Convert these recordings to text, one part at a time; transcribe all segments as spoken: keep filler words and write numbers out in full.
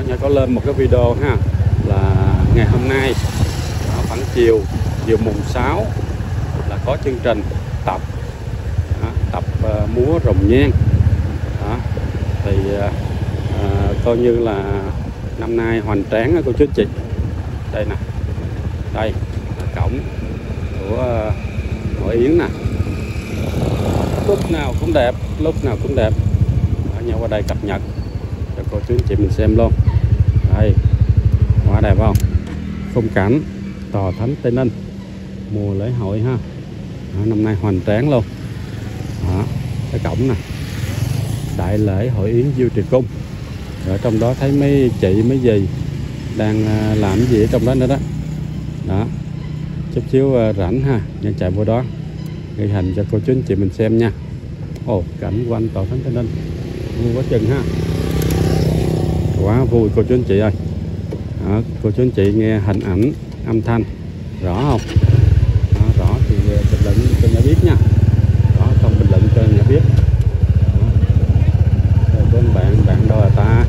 Nhỏ có lên một cái video ha, là ngày hôm nay khoảng chiều chiều mùng sáu là có chương trình tập đó, tập uh, múa rồng nhang đó. Thì uh, coi như là năm nay hoành tráng đó cô chú chị. Đây nè, đây là cổng của uh, Hội Yến nè, lúc nào cũng đẹp, lúc nào cũng đẹp. Ở nhau qua đây cập nhật cho cô chú anh chị mình xem luôn. Đây, quá đẹp không? Khung cảnh Tòa Thánh Tây Ninh mùa lễ hội ha. Đó, năm nay hoành tráng luôn. Đó, cái cổng nè, đại lễ Hội Yến Diêu Trì Cung. Ở trong đó thấy mấy chị mấy dì đang làm gì ở trong đó nữa đó. Đó, chút xíu rảnh ha, nhân chạy vô đó ghi hình cho cô chú anh chị mình xem nha. Ồ, cảnh quanh Tòa Thánh Tây Ninh vui quá chừng ha, quá vui cô chú anh chị ơi. Đó, cô chú anh chị nghe hình ảnh âm thanh rõ không? Đó, rõ thì bình luận cho nhà biết nha, rõ không bình luận cho nhà biết. Đó, rồi bên bạn bạn đâu là ta,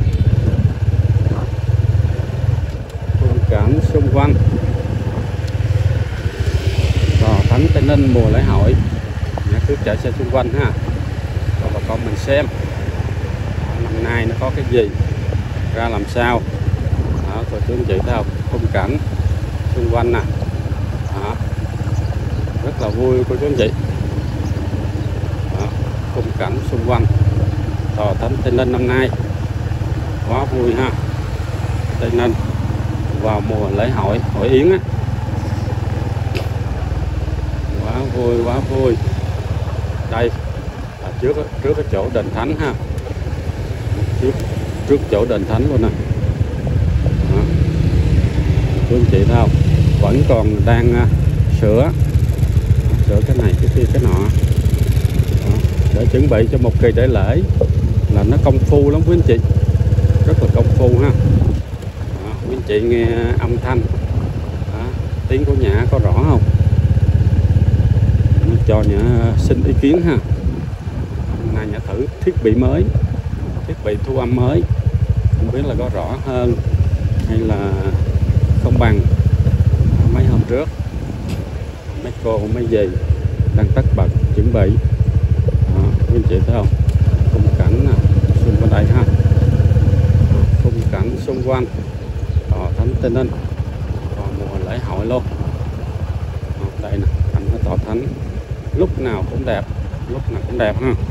khung cảnh xung quanh Tòa Thánh Tây Ninh mùa lễ hội, nhà cứ chạy xe xung quanh ha, cho bà con mình xem năm nay nó có cái gì ra làm sao. Đó, cô chú anh chị thấy không, khung cảnh xung quanh nè. Đó, rất là vui cô chú anh chị. Đó, khung cảnh xung quanh Tòa Thánh Tây Ninh năm nay quá vui ha. Tây Ninh vào mùa lễ hội Hội Yến á, quá vui quá vui. Đây là trước trước cái chỗ đền thánh ha, trước trước chỗ đền thánh luôn nè. Chú anh chị thấy không, vẫn còn đang uh, sửa sửa cái này cái kia cái nọ. Đó, để chuẩn bị cho một kỳ đại lễ là nó công phu lắm quý anh chị, rất là công phu ha. Đó, quý anh chị nghe âm thanh đó, tiếng của nhã có rõ không? Nó cho nhã xin ý kiến ha. Hôm nay nhã thử thiết bị mới, thiết bị thu âm mới, không biết là có rõ hơn hay là không bằng mấy hôm trước. Mấy cô mấy dì đang tất bật chuẩn bị. Đó, quý anh chị thấy không, khung cảnh xung quanh đây ha, khung cảnh xung quanh Tòa Thánh Tây Ninh vào mùa lễ hội luôn. Đó, đây nè, cảnh ở Tòa Thánh lúc nào cũng đẹp, lúc nào cũng đẹp ha.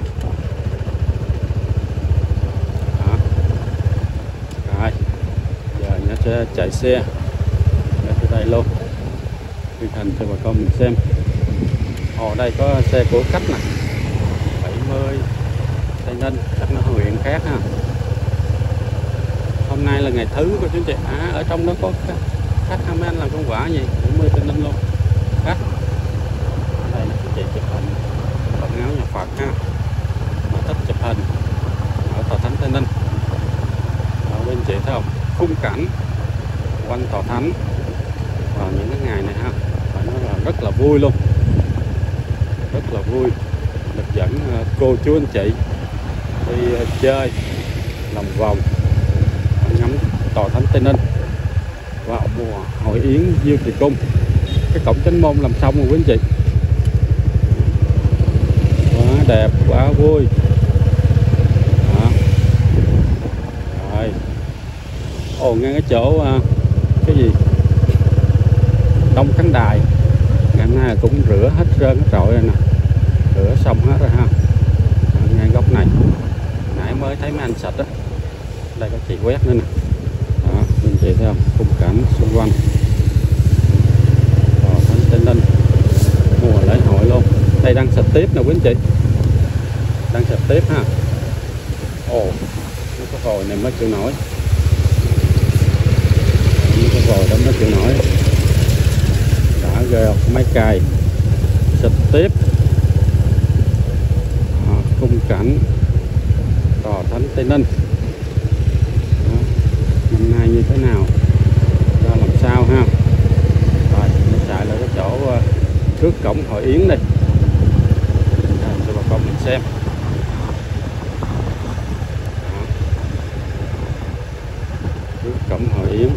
Đó. Rồi giờ nhớ sẽ chạy xe tới đây luôn, ghi hình cho bà con mình xem. Ồ, đây có xe của khách nè, bảy mươi Tây Ninh, chắc nó huyện khác ha. Hôm nay là ngày thứ của chú chị. À, ở trong đó có khách hai mấy anh làm công quả gì bảy mươi Tây Ninh luôn khách. Đây là chú chị chụp hình bận áo nhà Phật ha, mà thích chụp hình ở Tòa Thánh Tây Ninh. Ở bên chị thấy không, khung cảnh quanh Tòa Thánh vào những cái ngày này ha, và nó là rất là vui luôn, rất là vui. Được dẫn cô chú anh chị đi chơi lòng vòng ngắm Tòa Thánh Tây Ninh vào mùa Hội Yến Diêu Trì Cung. Cái cổng Chánh Môn làm xong rồi quý anh chị, quá đẹp quá vui. Đó. Rồi, ồ, ngay cái chỗ cái gì Đông Khánh Đài ngày hôm nay cũng rửa hết trơn cái trội rồi nè, rửa xong hết rồi ha. Ở ngay góc này nãy mới thấy mấy anh sạch á, đây có chị quét nữa nè. Đó, mình chị thấy không, khung cảnh xung quanh Tòa Thánh Tây Ninh mùa lễ hội luôn. Đây đang sạch tiếp nè quý anh chị, đang sạch tiếp ha. Ồ, nó có vòi này mới chịu nổi, nó có vòi đó mới chịu nổi. Đã ghê không, máy cày xịt tiếp. Đó, khung cảnh Tòa Thánh Tây Ninh. Đó, năm nay như thế nào, ra làm sao ha. Rồi, mình chạy lại cái chỗ uh, trước cổng Hội Yến đây, à, cho bà con mình xem. Đó. Yến.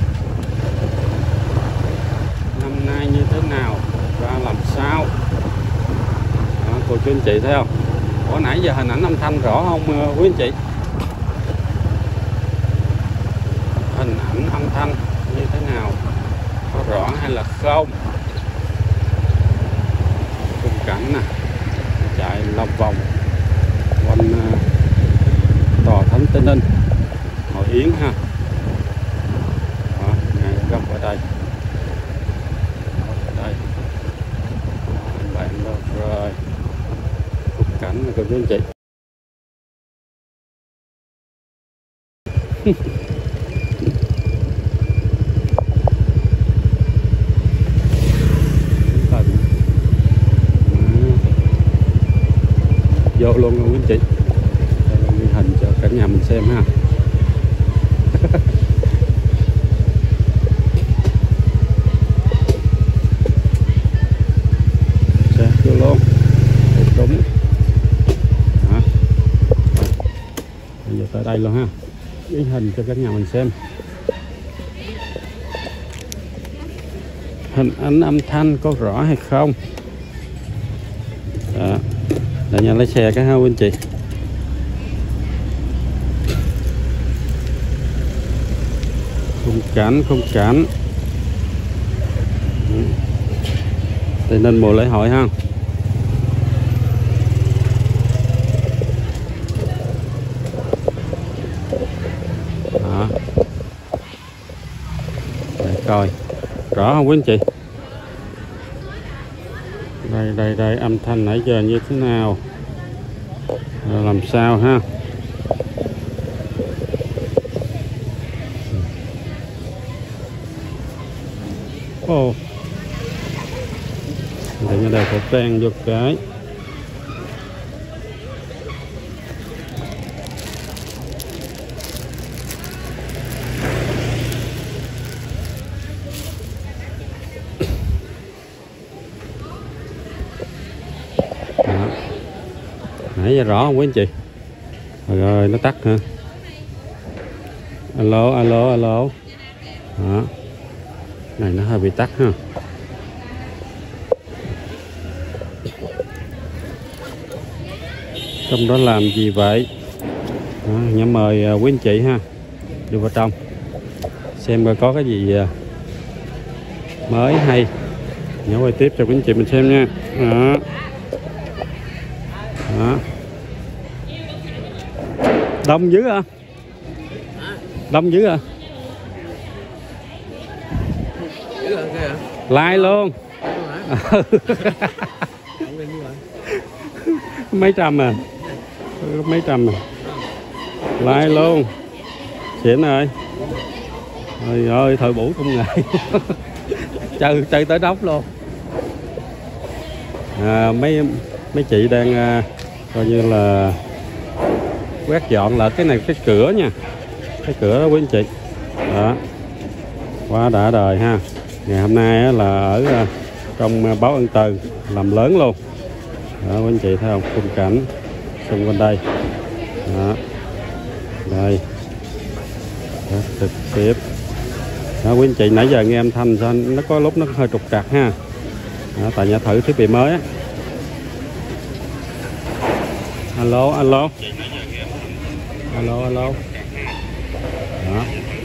Năm nay như thế nào, ra làm sao? Đó, cô chú anh chị thấy không? Ủa nãy giờ hình ảnh âm thanh rõ không quý anh chị? Hình ảnh âm thanh như thế nào, có rõ hay là không? Khung cảnh nè, chạy lòng vòng quanh uh, tòa Thánh Tây Ninh, Hội Yến ha. Đó, ngay góc ở đây, ở đây anh bạn đâu rồi, khung cảnh này cô chú anh chị. Vô luôn luôn quý anh chị, đây là ghi hình cho cả nhà mình xem ha. Xe vô luôn, đúng. Đó. Bây giờ tới đây luôn ha, ghi hình cho cả nhà mình xem. Hình ảnh âm thanh có rõ hay không? Đó. Để nhà lấy xe cái ha quý anh chị. Khung cảnh, khung cảnh Tây Ninh mùa lễ hội ha. Đó. Để coi rõ không quý anh chị? Đây đây đây, âm thanh nãy giờ như thế nào, rồi làm sao ha? Ồ, oh. Để ở đây phải trang vô cái. Nãy giờ rõ không quý anh chị? Rồi, rồi nó tắt hả? Alo alo alo. Đó. Này nó hơi bị tắt ha. Trong đó làm gì vậy? Đó, nhớ mời quý anh chị ha, đi vào trong xem coi có cái gì mới hay, nhớ quay tiếp cho quý anh chị mình xem nha. Đó. Đó. Đông dữ à? Đông dữ à? Like luôn. Mấy trăm à? Mấy trăm à? Like luôn. Xịn rồi. Trời ơi, thời buổi công nghệ. chơi chơi tới đốc luôn. À, mấy mấy chị đang uh, coi như là quét dọn lại cái này, cái cửa nha, cái cửa đó quý anh chị. Đó, quá đã đời ha. Ngày hôm nay là ở trong báo Ân Từ làm lớn luôn đó quý anh chị thấy không, khung cảnh xung quanh đây. Đó, đây đó, trực tiếp đó quý anh chị. Nãy giờ nghe âm thanh sao nó có lúc nó hơi trục trặc ha. Đó, tại nhà thử thiết bị mới á. Alo alo alo alo. Đó.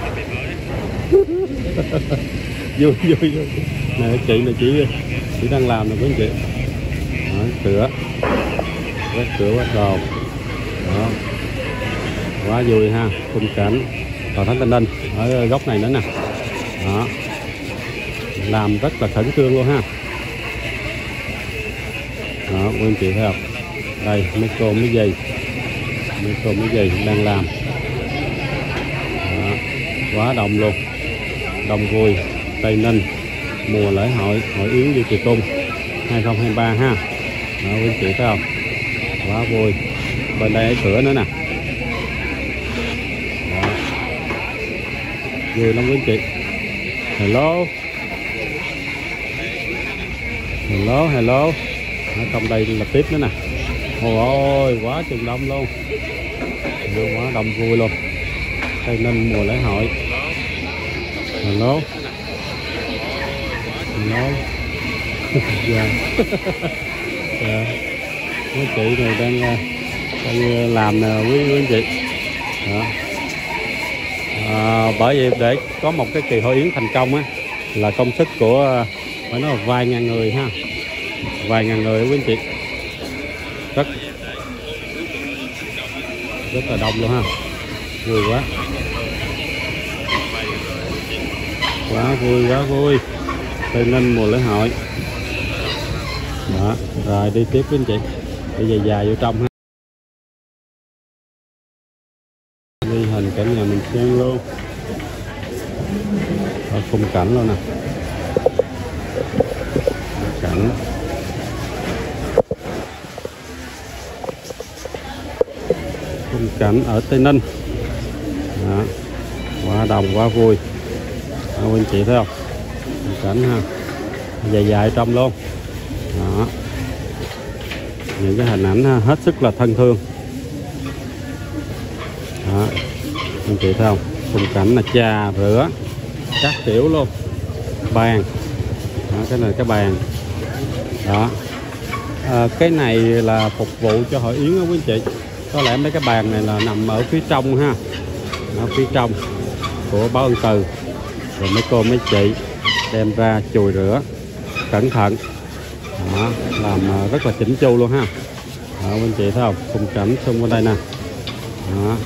vui vui vui nè chị này chị chị đang làm nè quý anh chị. Đó, cửa quét cửa quét đồ. Đó, quá vui ha, khung cảnh tòa Thánh Tây Ninh ở góc này nữa nè. Đó, làm rất là khẩn trương luôn ha. Đó quý anh chị thấy không, đây mấy cô mấy giày mấy cô mấy giày đang làm. Đó, quá đông luôn, đông vui. Tây Ninh mùa lễ hội Hội Yến Diệu Kỳ Cung hai không hai ba ha. Đó quý anh chị thấy không, quá vui. Bên đây ở cửa nữa nè. Đó, vui lắm quý anh chị. Hello hello hello. Ở trong đây là tiếp nữa nè. Ôi ôi, quá chừng đông luôn. Quá đông vui luôn. Tây Ninh mùa lễ hội. Hello. Hello. Dạ. Dạ. Mấy chị này đang đang làm nè quý quý anh chị. Đó. À, bởi vì để có một cái kỳ hội yến thành công á là công sức của phải nói là vài ngàn người ha, vài ngàn người quý anh chị, rất rất là đông luôn ha, vui quá, quá vui quá vui. Tây Ninh mùa lễ hội. Đó, rồi đi tiếp với anh chị, đi dài dài vô trong ha. Đi hình cảnh nhà mình xem luôn. Ở khung cảnh luôn nè. Cảnh. Khung cảnh ở Tây Ninh. Đó. Quá đồng quá vui. Đó, anh chị thấy không? Khung cảnh ha. Dài dài trong luôn. Đó. Những cái hình ảnh ha, hết sức là thân thương. Đó. Anh chị thấy không? Khung cảnh là trà rửa các kiểu luôn. Bàn. Đó, cái này cái bàn. Đó. À, cái này là phục vụ cho hội yến đó quý anh chị. Có lẽ mấy cái bàn này là nằm ở phía trong ha. Ở phía trong của Báo Ân Từ. Rồi mấy cô mấy chị đem ra chùi rửa cẩn thận. Đó, làm rất là chỉnh chu luôn ha. Đó, quý anh chị thấy không? Khung cảnh xung quanh đây nè. Đó.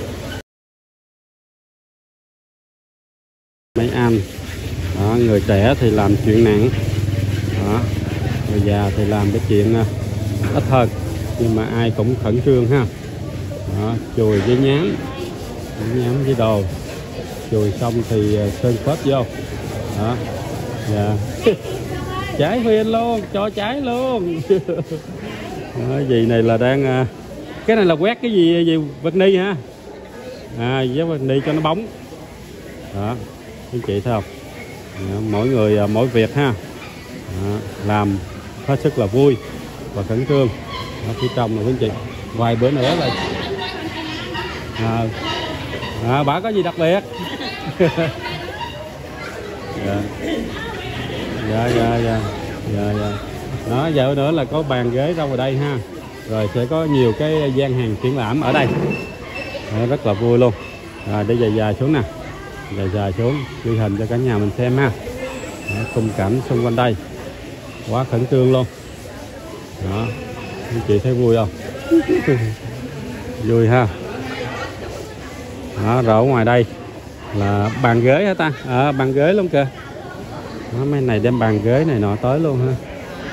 Mấy anh. Đó, người trẻ thì làm chuyện nặng. Đó. Người già thì làm cái chuyện ít hơn, nhưng mà ai cũng khẩn trương ha. Đó, chùi với nhám, với nhám với đồ, chùi xong thì sơn phết vô. Đó, dạ. Trái huyên luôn, cho trái luôn. Đó, gì này là đang, cái này là quét cái gì gì vật ni ha, à với vật ni cho nó bóng. Đó, anh chị thấy không? Đó, mỗi người mỗi việc ha. Đó, làm hết sức là vui và khẩn trương. Ở phía trong là quý anh chị, vài bữa nữa là à, à, bà có gì đặc biệt? Dạ. Dạ dạ dạ dạ dạ. Đó, giờ nữa là có bàn ghế ra ngoài đây ha, rồi sẽ có nhiều cái gian hàng triển lãm ở đây. Đó, rất là vui luôn. À, để dài dài xuống nè, dài dài xuống ghi hình cho cả nhà mình xem ha. Đó, khung cảnh xung quanh đây quá khẩn trương luôn. Đó, anh chị thấy vui không? Vui ha. Đó, rồi ở ngoài đây là bàn ghế hả ta? À, bàn ghế luôn kìa. Đó, mấy này đem bàn ghế này nọ tới luôn ha.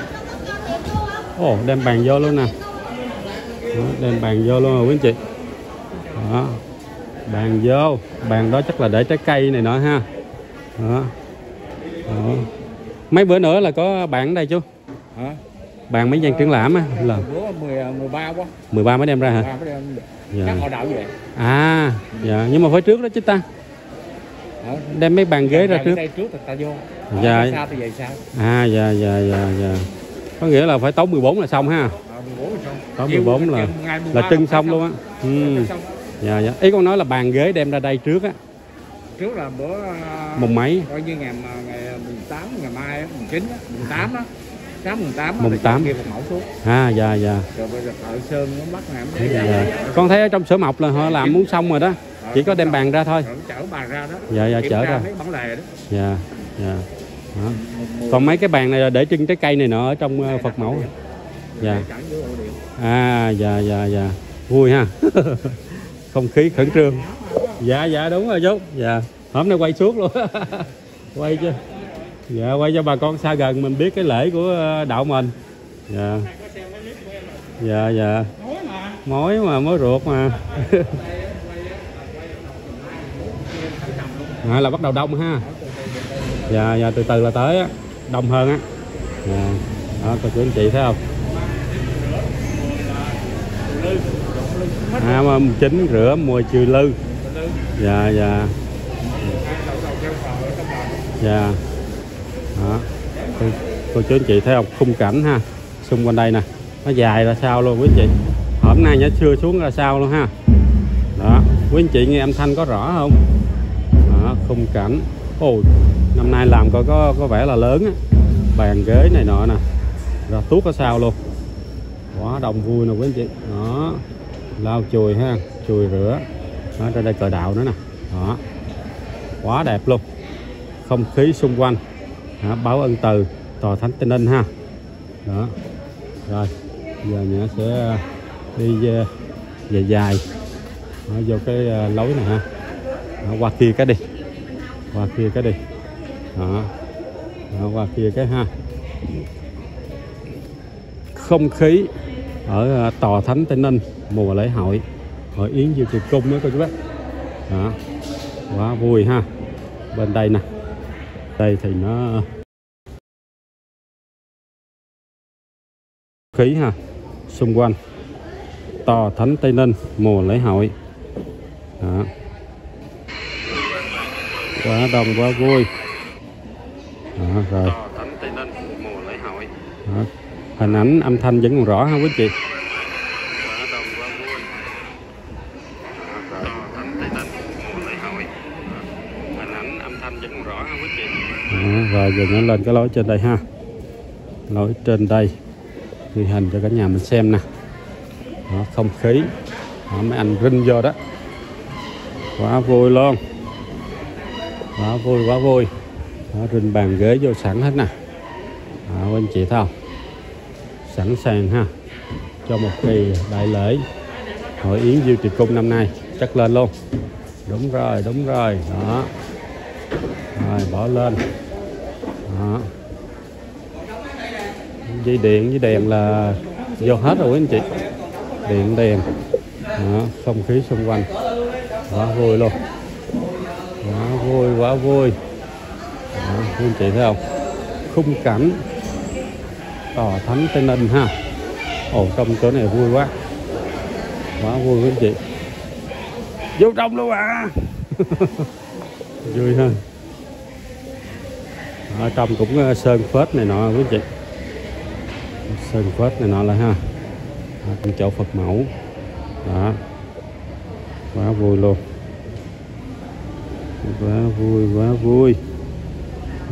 Ồ, đem bàn vô luôn nè. Đó, đem bàn vô luôn rồi quý anh chị. Đó, bàn vô, bàn đó chắc là để trái cây này nọ ha. Đó. Đó. Mấy bữa nữa là có bạn ở đây chú? Hả? Bàn mấy gian triển lãm á là mười ba quá. mười ba mới đem ra hả? mười ba mới đem. Dạ. Chắc họ đậu vậy. À, dạ, nhưng mà phải trước đó chứ ta. Hả? Đem mấy bàn ghế ra trước. Đây trước thì ta vô. Ở Dạ. sao thì về sao? À, dạ dạ dạ dạ. Có nghĩa là phải tối mười bốn là xong ha. À, mười bốn là xong. Tối mười bốn là là trưng xong luôn á. Ừ. Dạ dạ. Ý con nói là bàn ghế đem ra đây trước á. Trước là bữa mùng mấy? coi như ngày ngày mùng tám, ngày mai á, mùng chín á, mùng tám á. Sáng mùng tám mùng tám kia một mẫu xuống. À dạ dạ. Rồi bây giờ thợ sơn nó bắt ngày dạ, dạ. Con thấy ở trong xưởng mộc là họ làm muốn xong rồi đó. Chỉ có đem bàn ra thôi. Chở bàn ra đó. Dạ dạ, chở ra. Mấy bản lề đó. Dạ dạ. Đó. Còn mấy cái bàn này là để trưng trái cây này nọ ở trong Phật mẫu. Dạ. À dạ dạ dạ. Vui ha. Không khí khẩn trương. Dạ dạ đúng rồi chú. Dạ. Hôm nay quay suốt luôn. Quay chứ. Dạ, quay cho bà con xa gần mình biết cái lễ của đạo mình. Dạ. Dạ dạ. Mối mà, mối ruột mà. À, là bắt đầu đông ha. Dạ dạ, từ từ là tới á, đông hơn á. Dạ. Đó, cô chú anh chị thấy không? À, mà chín rửa mùi chừ lư. Dạ dạ. Dạ. Đó. Cô, cô chú anh chị thấy không? Khung cảnh ha, xung quanh đây nè, nó dài ra sao luôn quý anh chị. Hôm nay nhá xưa xuống ra sao luôn ha. Đó, quý anh chị nghe âm thanh có rõ không? Đó, khung cảnh Ồ, năm nay làm coi có có vẻ là lớn á, bàn ghế này nọ nè, ra tuốt ở sau luôn, quá đông vui nè quý anh chị. Đó, lau chùi ha, chùi rửa. Đó, trên đây cờ đạo nữa nè, đó, quá đẹp luôn, không khí xung quanh. Đó, báo ân từ tòa thánh Tây Ninh ha. Đó, rồi giờ nhã sẽ đi về, về dài. Đó, vô cái lối này ha. Đó, qua kia cái đi, qua kia cái đi. Đó, đó, qua kia cái ha. Không khí ở tòa thánh Tây Ninh mùa lễ hội hội yến Diệu Trì Cung đó cô chú bác. Đó, quá vui ha. Bên đây nè, đây thì nó khí ha, xung quanh tòa thánh Tây Ninh mùa lễ hội. Đó, quá đông quá vui. Đó, rồi thánh Tây Ninh mùa lễ hội. Đó, hình ảnh âm thanh vẫn còn rõ ha quý chị. Quá đông quá vui. Đó, rồi thánh Tây Ninh mùa lễ hội. Đó, hình ảnh âm thanh vẫn còn rõ ha quý chị. Đó, rồi giờ nó lên cái lối trên đây ha, lối trên đây ghi hình cho cả nhà mình xem nè. Đó, không khí. Đó, mấy anh rinh vô đó, quá vui luôn, quá vui quá vui. Đó, rinh bàn ghế vô sẵn hết nè. Đó, anh chị thấy không, sẵn sàng ha cho một kỳ đại lễ hội yến Diệu Trì Cung năm nay. Chắc lên luôn, đúng rồi đúng rồi. Đó, rồi bỏ lên. Đó, dây điện với đèn là vô hết rồi quý anh chị, điện đèn. Đó, không khí xung quanh quá vui luôn, quá vui quá vui. Đó, quý anh chị thấy không, khung cảnh tòa thánh Tây Ninh ha. Ồ, trong chỗ này vui quá, quá vui quý anh chị. Vô trong luôn à. Vui ha. Ở trong cũng sơn phết này nọ quý anh chị, sơn phết này nọ là ha. Trong chỗ Phật mẫu. Đó, quá vui luôn, quá vui quá vui. Ừ.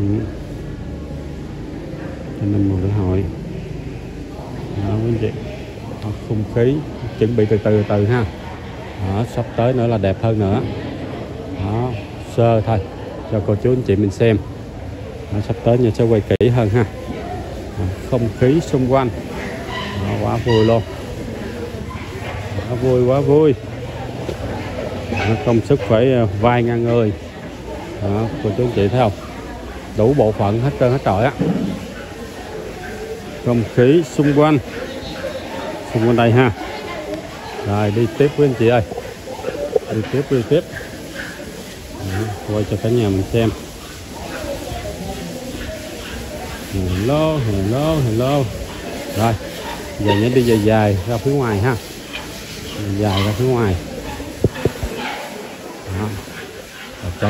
Cho nên một lễ hội. Đó quý anh chị. Đó, không khí chuẩn bị từ từ từ ha. Đó, sắp tới nữa là đẹp hơn nữa. Đó, sơ thôi cho cô chú anh chị mình xem. Đó, sắp tới nhà sẽ quay kỹ hơn ha. Đó, không khí xung quanh. Đó, quá vui luôn, quá vui quá vui. Đó, công sức phải vai ngang người. Đó, cô chú anh chị thấy không, đủ bộ phận hết trơn hết trọi á. Không khí xung quanh, xung quanh đây ha. Rồi đi tiếp với anh chị ơi, đi tiếp đi tiếp. Đó, quay cho cả nhà mình xem. Hello hello hello. Rồi giờ nhớ đi dài dài ra phía ngoài ha, dài ra phía ngoài. Đó, chạy.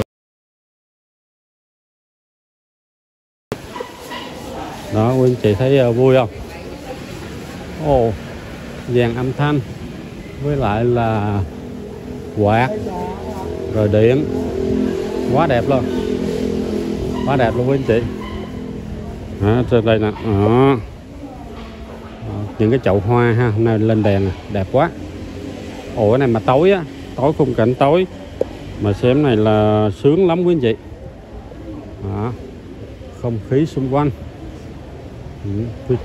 Đó quý anh chị thấy uh, vui không? Ồ, dàn âm thanh với lại là quạt rồi điện, quá đẹp luôn, quá đẹp luôn quý anh chị. Đó, trên đây nè. Đó, những cái chậu hoa ha, hôm nay lên đèn đẹp quá. Ồ, cái này mà tối á, tối khung cảnh tối mà xem này là sướng lắm quý anh chị. Đó, không khí xung quanh. Ừ.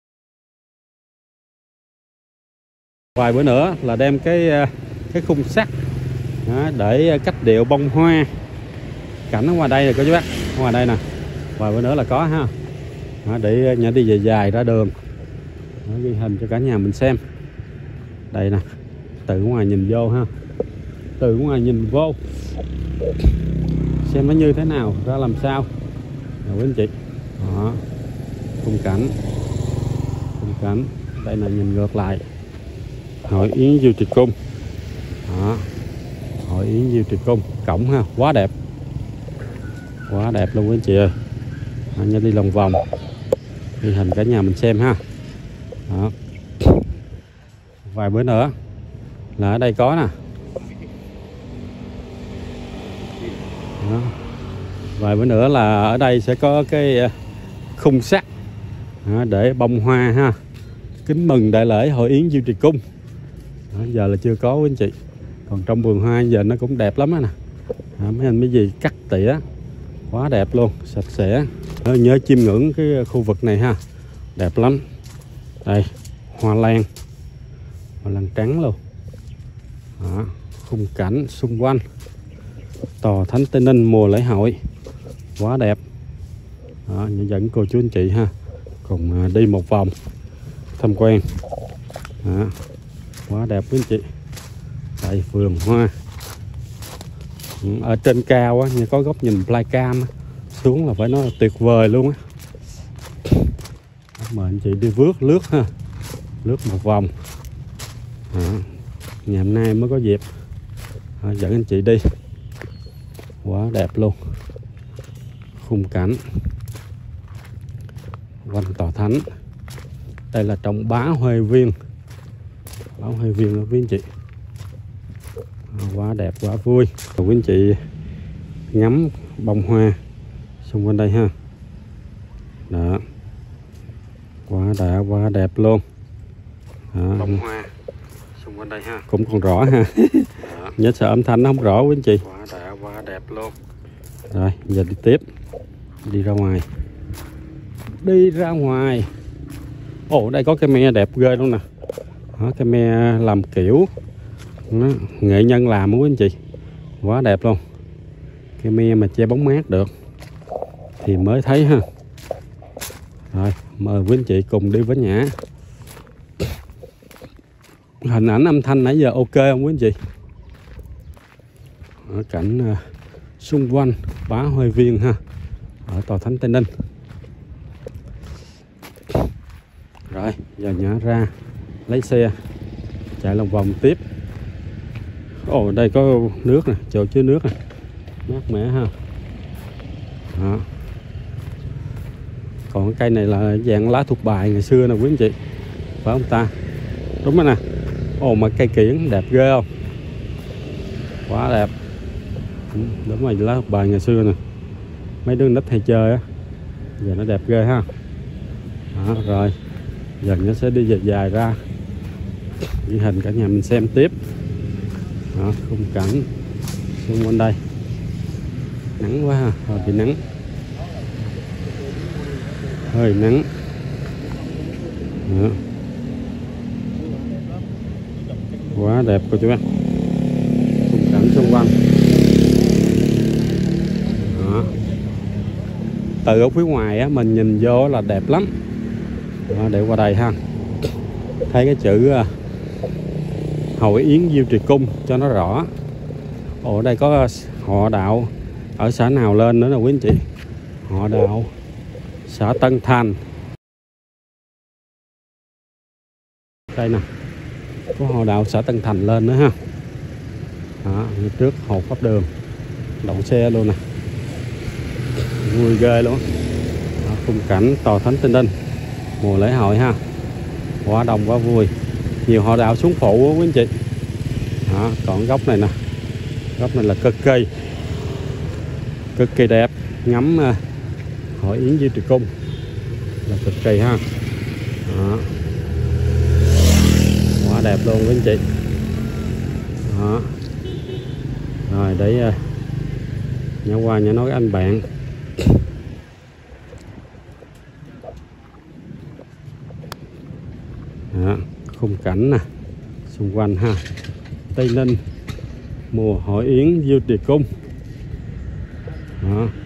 Vài bữa nữa là đem cái cái khung sắt đó, để cách điệu bông hoa. Cảnh ở ngoài đây rồi cô chú bác, ở ngoài đây nè, vài bữa nữa là có ha. Đó, để nhà đi dài dài ra đường. Đó, ghi hình cho cả nhà mình xem. Đây nè, từ ngoài nhìn vô ha, từ ngoài nhìn vô xem nó như thế nào, ra làm sao rồi quý anh chị. Đó, khung cảnh, khung cảnh đây là nhìn ngược lại hội yến Diệu Trì Cung. Đó, hội yến Diệu Trì Cung cổng ha, quá đẹp, quá đẹp luôn quý anh chị ơi. Đó, nhớ đi lòng vòng ghi hình cả nhà mình xem ha. Đó, vài bữa nữa là ở đây có nè. Đó, Vài bữa nữa là ở đây sẽ có cái khung sắt để bông hoa ha, kính mừng đại lễ hội yến Diêu Trì Cung. Đó, giờ là chưa có quý anh chị. Còn trong vườn hoa giờ nó cũng đẹp lắm á nè. Đó, mấy anh mấy gì cắt tỉa quá đẹp luôn, sạch sẽ. Đó, nhớ chiêm ngưỡng cái khu vực này ha, đẹp lắm. Đây, hoa lan, hoa lan trắng luôn. Đó, khung cảnh xung quanh Tòa Thánh Tây Ninh mùa lễ hội quá đẹp. Đó, dẫn cô chú anh chị ha cùng đi một vòng tham quan. Đó, quá đẹp quý anh chị. Đây vườn hoa ở trên cao á, như có góc nhìn flycam xuống là phải nói là tuyệt vời luôn á. Mời anh chị đi vước lướt ha, lướt một vòng. Đó, ngày hôm nay mới có dịp Đó, dẫn anh chị đi, quá đẹp luôn. Khung cảnh quanh tòa thánh. Đây là trong Bá Huê Viên, Bá Huê Viên đó quý anh chị. À, quá đẹp quá vui. Rồi quý anh chị ngắm bông hoa xung quanh đây ha. Đó, quá đã quá đẹp luôn. Đó, bông hoa xung quanh đây ha cũng còn rõ ha. Nhớ sợ âm thanh nó không rõ quý anh chị. Quá đã quá đẹp luôn. Rồi giờ đi tiếp, đi ra ngoài, đi ra ngoài. Ồ, đây có cái me đẹp ghê luôn nè. Đó, cái me làm kiểu đó, nghệ nhân làm đó quý anh chị, quá đẹp luôn. Cái me mà che bóng mát được thì mới thấy ha. Rồi mời quý anh chị cùng đi với Nhã. Hình ảnh âm thanh nãy giờ ok không quý anh chị? Ở cảnh uh, xung quanh Bá Huê Viên ha, ở Tòa Thánh Tây Ninh. Rồi giờ Nhã ra lấy xe chạy lòng vòng tiếp. Ồ, đây có nước nè, chỗ chứa nước nè, mát mẻ ha. Đó. Còn cái cây này là dạng lá thuộc bài ngày xưa nè quý anh chị, phải không ta? Đúng rồi nè. Ồ, mà cây kiển đẹp ghê không? Quá đẹp. Đúng rồi, lá thuộc bài ngày xưa nè, mấy đứa nít hay chơi á, giờ nó đẹp ghê ha. Đó, rồi giờ nó sẽ đi dài dài ra ghi hình cả nhà mình xem tiếp. Đó, khung cảnh xung quanh đây. Nắng quá ha, hơi bị nắng, hơi nắng. Đó, quá đẹp cô chú anh. Khung cảnh xung quanh. Đó, từ ở phía ngoài á mình nhìn vô là đẹp lắm. Đó, để qua đây ha, thấy cái chữ uh, Hội Yến Diêu Trì Cung cho nó rõ. Ồ, đây có họ đạo ở xã nào lên nữa nè quý anh chị. Họ đạo xã Tân Thành. Đây nè, có họ đạo xã Tân Thành lên nữa ha. Đó, trước Hồ Pháp Đường đậu xe luôn nè, vui ghê luôn. Đó, khung cảnh Tòa Thánh Tây Ninh mùa lễ hội ha, quá đông quá vui. Nhiều họ đạo xuống phụ quý anh chị. Đó, còn góc này nè, góc này là cực kỳ cực kỳ đẹp, ngắm uh, Hội Yến Diêu Trì Cung là cực kỳ ha. Đó, quá đẹp luôn quý anh chị. Đó, rồi để uh, nhớ qua nhớ nói anh bạn. Đó, khung cảnh nè xung quanh ha, Tây Ninh mùa Hội Yến Diêu Trì Cung. Đó.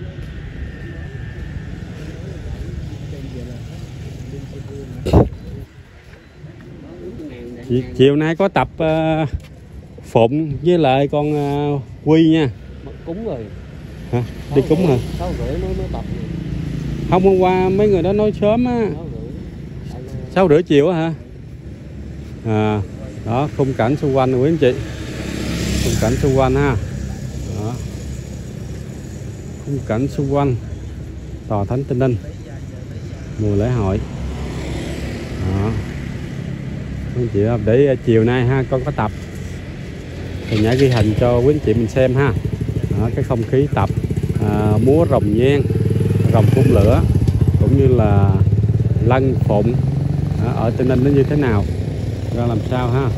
Chiều nay có tập uh, Phụng với lại con uh, Quy nha. Cúng rồi. Hả? Đi cúng hả? sáu rưỡi mới mới tập. Không, hôm qua mấy người đó nói sớm á. sáu rưỡi chiều á hả? À, đó, khung cảnh xung quanh quý anh chị. Khung cảnh xung quanh ha. Đó, khung cảnh xung quanh Tòa Thánh Tây Ninh mùa lễ hội. Đó, quý anh chị để chiều nay ha con có tập thì Nhã ghi hình cho quý anh chị mình xem ha. Đó, cái không khí tập à, à, múa rồng nhang, rồng phun lửa cũng như là lân phụng à, ở Tây Ninh nó như thế nào, ra làm sao ha.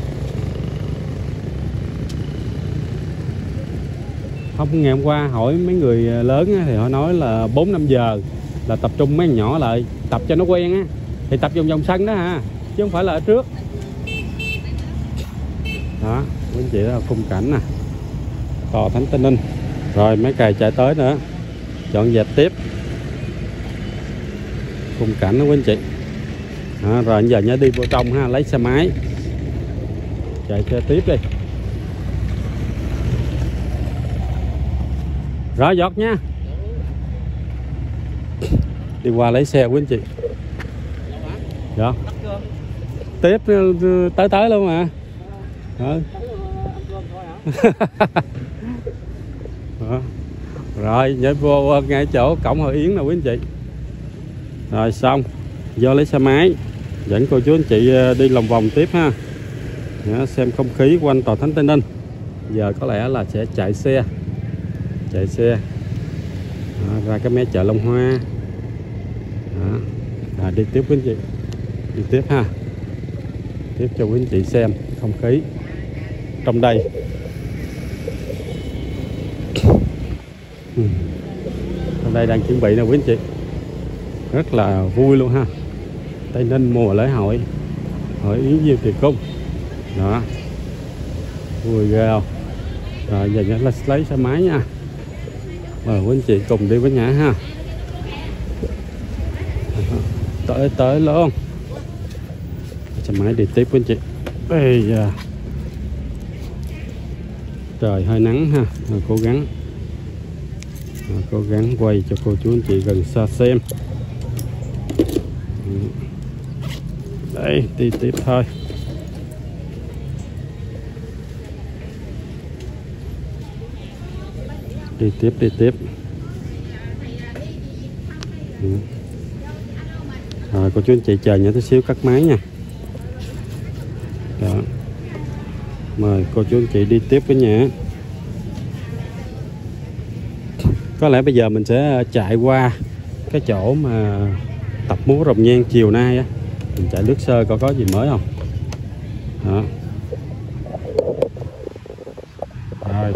Không, ngày hôm qua hỏi mấy người lớn thì họ nói là bốn năm giờ là tập trung mấy thằng nhỏ lại tập cho nó quen á, thì tập vòng vòng sân đó ha, chứ không phải là ở trước đó. Quý anh chị, đó là khung cảnh nè, Tòa Thánh Tây Ninh. Rồi mấy cày chạy tới nữa, dọn dẹp tiếp khung cảnh đó quý anh chị đó. Rồi giờ nhớ đi vô trong ha, lấy xe máy chạy xe tiếp đi. Rồi giọt nha, đi qua lấy xe quý anh chị. Dạ tiếp tới tới luôn mà. Đó. Đó. Rồi nhớ vô ngay chỗ cổng Hội Yến nè quý anh chị. Rồi xong vô lấy xe máy dẫn cô chú anh chị đi lòng vòng tiếp ha. Đó, xem không khí quanh Tòa Thánh Tây Ninh. Giờ có lẽ là sẽ chạy xe chạy xe đó, ra cái mé chợ Long Hoa đó. À, đi tiếp quý anh chị, đi tiếp ha, tiếp cho quý anh chị xem không khí trong đây. Trong đây đang chuẩn bị nè quý anh chị, rất là vui luôn ha. Tây Ninh mùa lễ hội Hội Yến Diêu Kỳ Cung đó, vui ghê không. Rồi giờ nhớ là lấy xe máy nha, mời quý anh chị cùng đi với Nhã ha. Tới tới luôn, xe máy đi tiếp quý anh chị. Bây giờ trời hơi nắng ha, rồi cố gắng rồi cố gắng quay cho cô chú anh chị gần xa xem. Đây đi tiếp thôi. Đi tiếp đi tiếp. Rồi cô chú anh chị chờ nhớ tí xíu cắt máy nha. Đó. Mời cô chú anh chị đi tiếp với Nhã. Có lẽ bây giờ mình sẽ chạy qua cái chỗ mà tập múa rồng nhang chiều nay á, mình chạy lướt sơ coi có gì mới không. Đó. Rồi.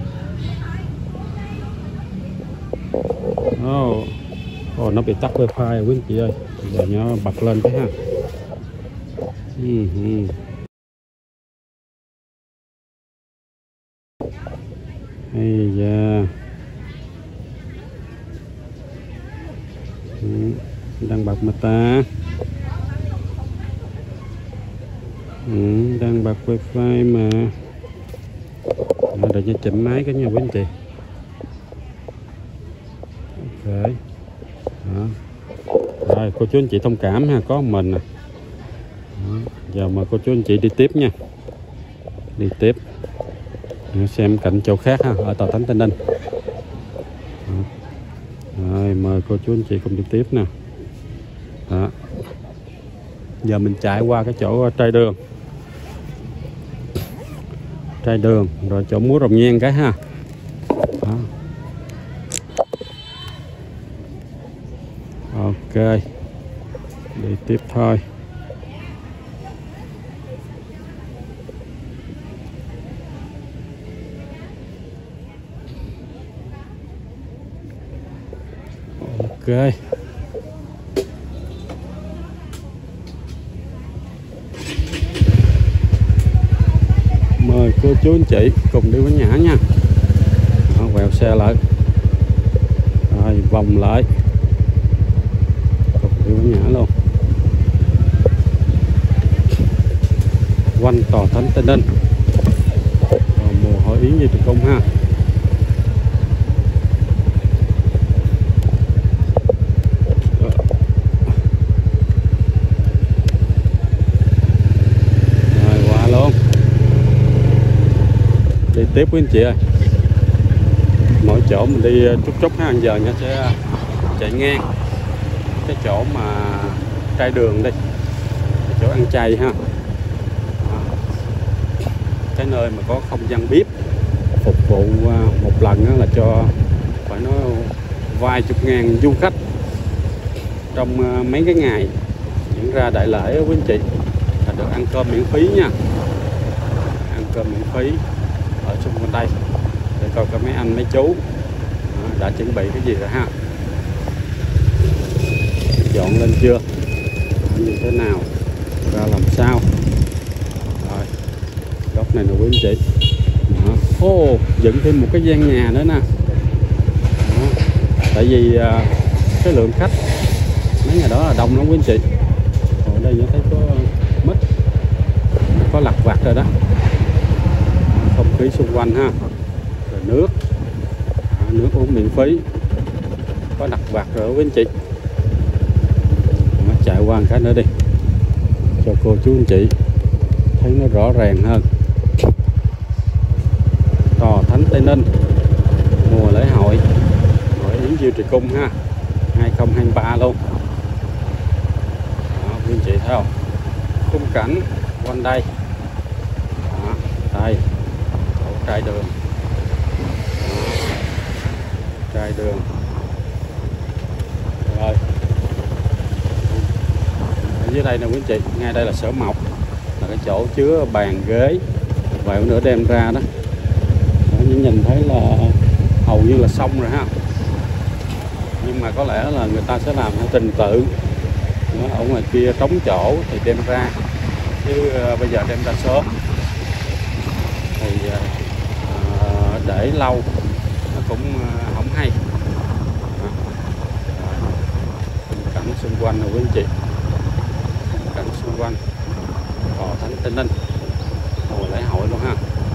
Oh. Oh, nó bị tắt wifi rồi quý anh chị ơi, giờ nó bật lên cái ha. Uh -huh. Hay da. Ừ, đang bật mà ta. Ừ, đang bật wifi mà. À, để cho chỉnh máy cái nha quý anh chị. Ok. Đó. Rồi cô chú anh chị thông cảm ha, có mình nè. Giờ mời cô chú anh chị đi tiếp nha, đi tiếp xem cạnh chỗ khác ha, ở Tòa Thánh Tây Ninh. Rồi mời cô chú anh chị cùng đi tiếp nè. Đó. Giờ mình chạy qua cái chỗ trai đường, trai đường rồi chỗ múa rồng nhang cái ha. Đó. Ok, đi tiếp thôi. Ok. Mời cô chú anh chị cùng đi với Nhã nha. Đó, quẹo xe lại. Rồi vòng lại. Cùng đi với Nhã luôn. Quanh Tòa Thánh Tây Ninh. Rồi, mùa Hội Yến Diêu Kỳ Cung ha. Đi tiếp quý anh chị ơi, mỗi chỗ mình đi chút chút ha. Giờ nha sẽ chạy ngang cái chỗ mà trai đường đi, cái chỗ ăn chay ha. Đó. Cái nơi mà có không gian bếp phục vụ một lần đó là cho phải nói vài chục ngàn du khách trong mấy cái ngày diễn ra đại lễ quý anh chị là được ăn cơm miễn phí nha, ăn cơm miễn phí ở xung quanh đây. Để coi có mấy anh mấy chú đã chuẩn bị cái gì rồi ha, dọn lên chưa, như thế nào, ra làm sao. Rồi góc này nè quý anh chị. Ô oh, dựng thêm một cái gian nhà nữa nè. Đó. Tại vì uh, cái lượng khách mấy ngày đó là đông lắm quý anh chị. Ở đây nhớ thấy có mít, có lặt vặt rồi đó. Không khí xung quanh ha, rồi nước, à, nước uống miễn phí, có lặt vặt rồi quý anh chị. Nó chạy qua một cái nữa đi cho cô chú anh chị thấy nó rõ ràng hơn. Tòa Thánh Tây Ninh mùa lễ hội Hội Yến Diêu Trì Cung ha, hai không hai ba luôn. Đó, quý anh chị thấy không, khung cảnh quanh đây. Đó, đây trai đường. Đó, trai đường rồi. Ở dưới đây nè quý anh chị, ngay đây là sở mộc, là cái chỗ chứa bàn ghế, vài nữa đem ra đó. Nhưng nhìn thấy là hầu như là xong rồi ha, nhưng mà có lẽ là người ta sẽ làm theo trình tự. Ở ngoài kia trống chỗ thì đem ra, chứ uh, bây giờ đem ra sớm thì uh, để lâu nó cũng uh, không hay. Cảnh xung quanh rồi quý anh chị, cảnh xung quanh Tòa Thánh Tây Ninh mùa lễ hội luôn ha.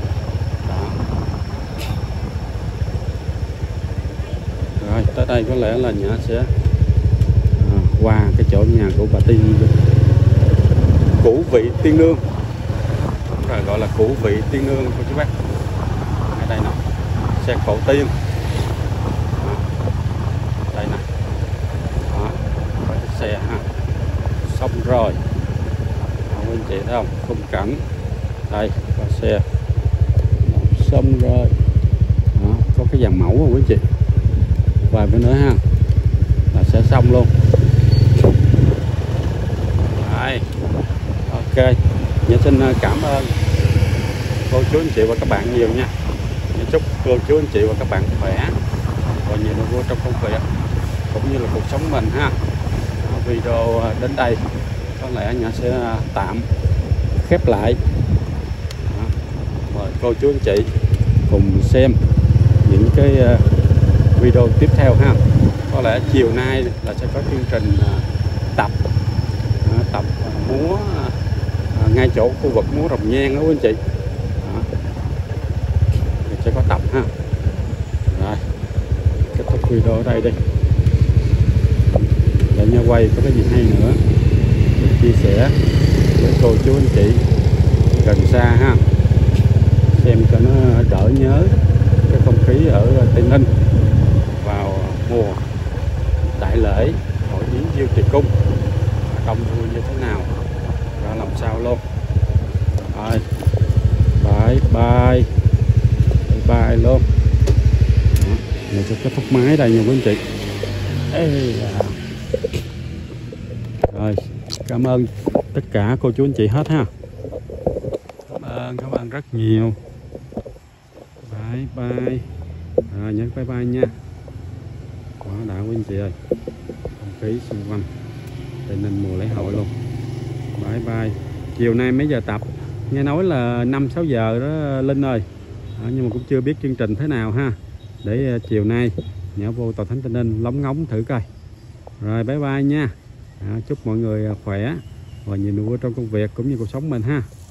Rồi tới đây có lẽ là Nhã sẽ à, qua cái chỗ nhà của bà Tiên, Củ Vị Tiên Nương, rồi gọi là Củ Vị Tiên Nương của chú bác. Ở đây nè, xe cổ tiên. Đó. Đây nè, đó, có cái xe ha, xong rồi. Đó, quý anh chị thấy không, khung cảnh đây có xe xong rồi. Đó, có cái dàn mẫu không quý anh chị, vài bữa nữa ha là sẽ xong luôn. Đây. Ok, Nhã xin cảm ơn cô chú anh chị và các bạn nhiều nha. Nhã chúc cô chú anh chị và các bạn khỏe và nhiều niềm vui trong công việc cũng như là cuộc sống mình ha. Video đến đây có lẽ Nhã sẽ tạm khép lại. Mời cô chú anh chị cùng xem những cái video tiếp theo ha. Có lẽ chiều nay là sẽ có chương trình tập tập múa ngay chỗ khu vực múa Rồng Nhang đó quý anh chị. Đó. Sẽ có tập ha. Rồi kết thúc video ở đây đi, để Nha quay có cái gì hay nữa để chia sẻ với cô chú anh chị gần xa ha, xem cho nó đỡ nhớ cái không khí ở Tây Ninh vào mùa đại lễ Hội Yến Diêu Trì Cung, đông vui như thế nào, ra làm sao luôn. Rồi bye bye bye bye luôn. Đó, mình sẽ kết thúc máy đây nha quý anh chị. Ê à. Rồi cảm ơn tất cả cô chú anh chị hết ha, cảm ơn các bạn rất nhiều. Bye bye. Rồi nhấn bye bye nha. Quá đã quý anh chị ơi, không khí xung quanh Tây Ninh mùa lễ hội luôn. Bye bye. Chiều nay mấy giờ tập? Nghe nói là năm sáu giờ đó Linh ơi. À, nhưng mà cũng chưa biết chương trình thế nào ha. Để uh, chiều nay Nhã vô Tòa Thánh Tây Ninh lóng ngóng thử coi. Rồi bye bye nha. À, chúc mọi người khỏe và nhiều niềm vui trong công việc cũng như cuộc sống mình ha.